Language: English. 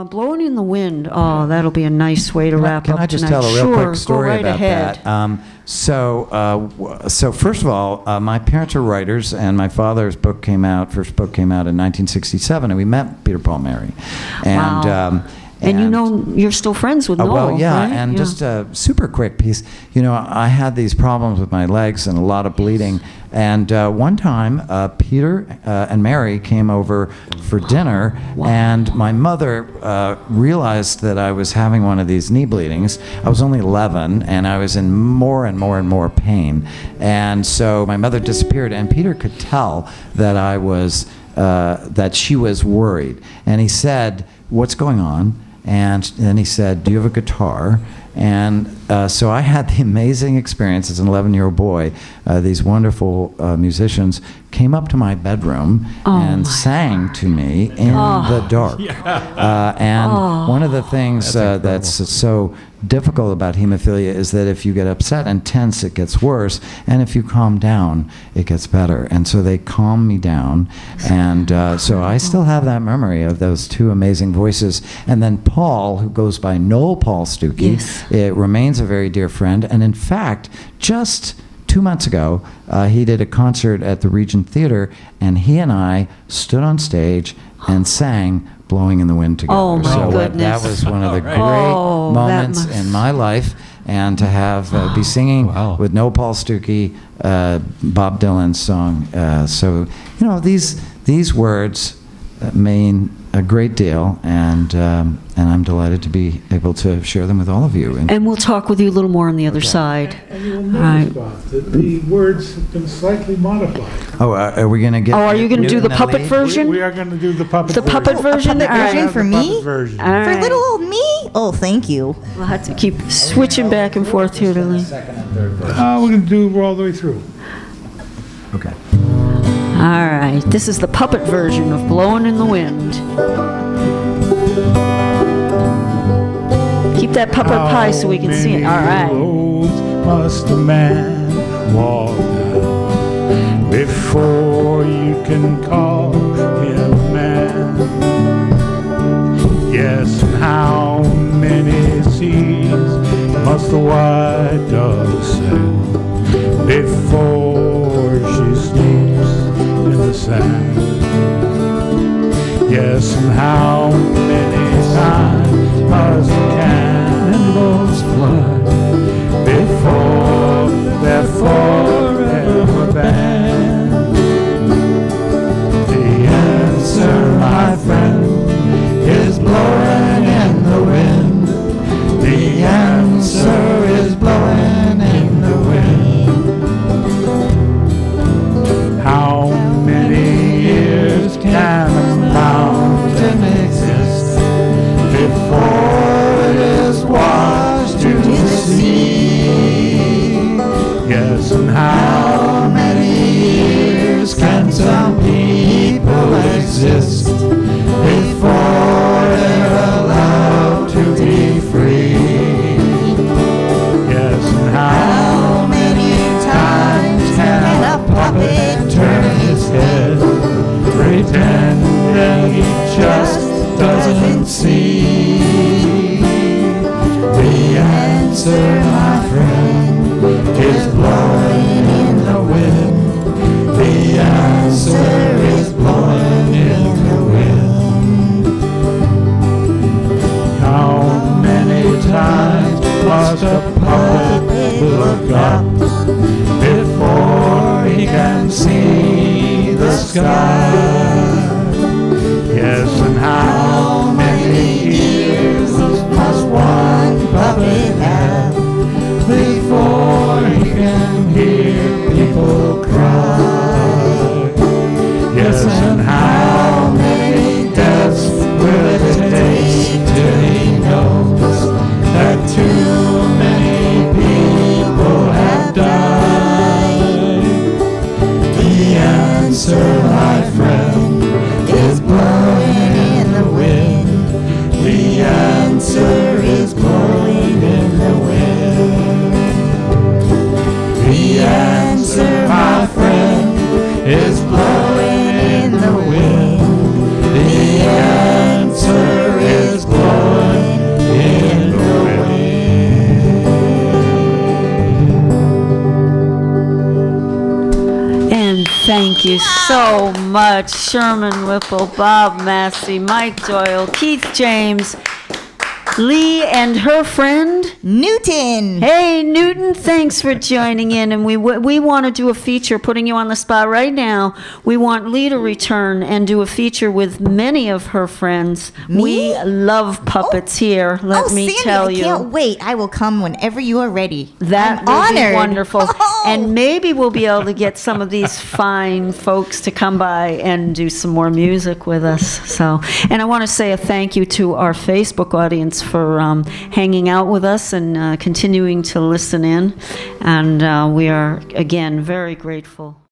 Blowing in the Wind. Oh, that'll be a nice way to wrap up Can I just tonight. tell a real Sure, quick story go right about ahead. that? So first of all, my parents are writers, and my father's first book came out in 1967, and we met Peter, Paul, Mary. And, wow. And you know, you're still friends with Noel, well, yeah, right? and just a super quick piece. You know, I had these problems with my legs and a lot of bleeding. And one time, Peter and Mary came over for dinner, and my mother realized that I was having one of these knee bleedings. I was only 11, and I was in more and more pain. And so my mother disappeared, and Peter could tell that I was, that she was worried. And he said, "What's going on?" And then he said, "Do you have a guitar?" And so I had the amazing experience as an 11-year-old boy. These wonderful musicians came up to my bedroom and sang to me in the dark. And one of the things that's so difficult about hemophilia is that if you get upset and tense, it gets worse, and if you calm down, it gets better. And so they calmed me down, and so I still have that memory of those two amazing voices. And then Paul, who goes by Noel Paul Stuckey, it remains a very dear friend, and in fact, just 2 months ago, he did a concert at the Regent Theater, and he and I stood on stage and sang Blowing in the Wind together. Oh, my so goodness. that was one of the great moments in my life, and to have be singing with Noel Paul Stuckey, Bob Dylan's song. So, you know, these words mean a great deal, and I'm delighted to be able to share them with all of you. And we'll talk with you a little more on the other side. And you will notice, Bob, that the words have been slightly modified. Oh, are we going to get? Oh, are you going to do the puppet version? We are going to do the puppet The version. puppet version? puppet version for me? Puppet version. All For right. little old me? Oh, thank you. We'll have to keep switching back and forth here, Lily. Second and third verse. We're going to do all the way through. Okay. All right. This is the puppet version of Blowing in the Wind. Keep that puppet high so we can see it. All right. Roads must a man walk down before you can call him a man? Yes, and how many seas must the white dove sail before she sleeps in the sand? Yes, and how many times must cannonballs fly before they're forever banned? The answer, my friend, is blowing in the wind. The answer is blowing in the wind. How many years can a mountain exist before it is washed to the sea? Yes, and how many years can some people exist before they're allowed to be free? Yes, and how many times can a puppet turn his head, pretending he just doesn't see? The answer, my friend, is blowing in the wind. The answer is blowing in the wind. How many times must a puppet look up before he can see the sky? Yes, and how many years must one puppet have before he can hear people cry? Yes, and how many deaths will it take till he knows that too many people have died? The answer, my friend, you so much, Sherman, Whipple, Bob, Massie, Mike Doyle, Keith James, Lee and her friend Newton. Hey, Newton, thanks for joining in. And we want to do a feature, putting you on the spot right now. We want Lee to return and do a feature with many of her friends. Me? We love puppets here, let me Sandy, tell you. I can't wait. I will come whenever you are ready. That I'm will honored. be wonderful. Oh. And maybe we'll be able to get some of these fine folks to come by and do some more music with us. So, and I want to say a thank you to our Facebook audience for hanging out with us and continuing to listen in. And we are, again, very grateful.